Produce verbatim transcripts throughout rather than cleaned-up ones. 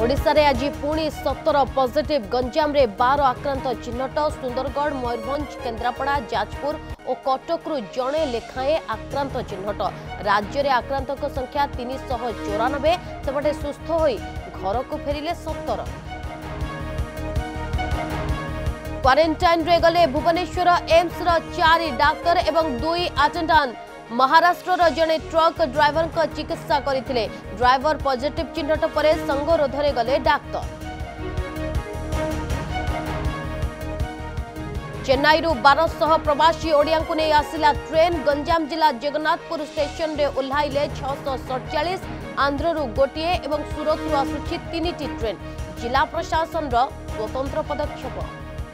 ओडिशा रे आज पुणी सतर पॉजिटिव गंजाम रे बारह आक्रांत चिन्हट सुंदरगढ़ मयूरभंज केन्द्रापड़ा जाजपुर और कटक जड़े लेखाएं आक्रांत चिन्हट राज्य में आक्रांतों संख्या तीन सौ चौरानबे सेपटे सुस्थ हो घर को फेरिले सतर क्वारेंटाइन रे गले भुवनेश्वर एम्स रो चारि डाक्टर एवं दुई अटेंडेंट महाराष्ट्र जड़े ट्रक ड्राइवर का चिकित्सा करथिले ड्राइवर पॉजिटिव चिन्हट पर संगरोध रे गले डाक्टर चेन्नई रु बारह सौ प्रवासी ओडिया को नहीं आसिला ट्रेन गंजाम जिला जगन्नाथपुर स्टेशन रे ओह्लाइले छह सौ सड़चालीस आंध्र रु गोटे एवं सूरत रु आसुछि तीन ट्रेन जिला प्रशासन रो स्वतंत्र पदक्षेप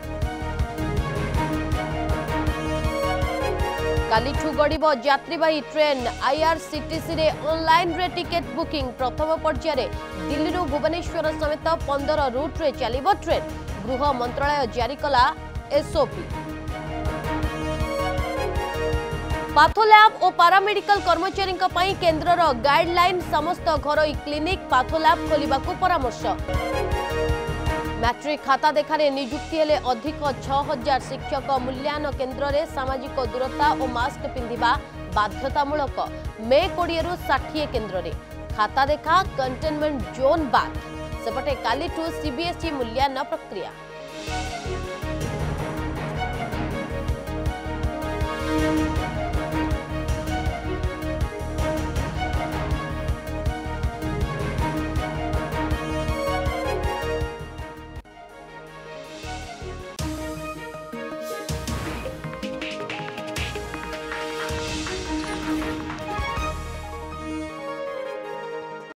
कालीठू गड़िब यात्रीवाही ट्रेन आईआरसीटीसी रे ऑनलाइन रे टिकेट बुकिंग प्रथम पर्याय दिल्ली रु भुवनेश्वर समेत पंद्रह रूट रे चलिबो ट्रेन गृह मंत्रालय जारी कला एसओपी पाथोलैब और पारामेडिकल कर्मचारी केन्द्रर गाइडलाइन समस्त घरोई क्लिनिक पाथोलैब खोलिबा परामर्श मैट्रिक खाता देखारे नियुक्ति हेले अधिक छह हजार शिक्षक मूल्यांकन केन्द्र रे सामाजिक दूरता और मास्क पिंधिबा बाध्यतामूलक मे कोड़े रु षाठी केन्द्र रे खाता देखा कंटेनमेंट जोन बाद सेपटे कालीठू सीबीएसई मूल्यांकन प्रक्रिया।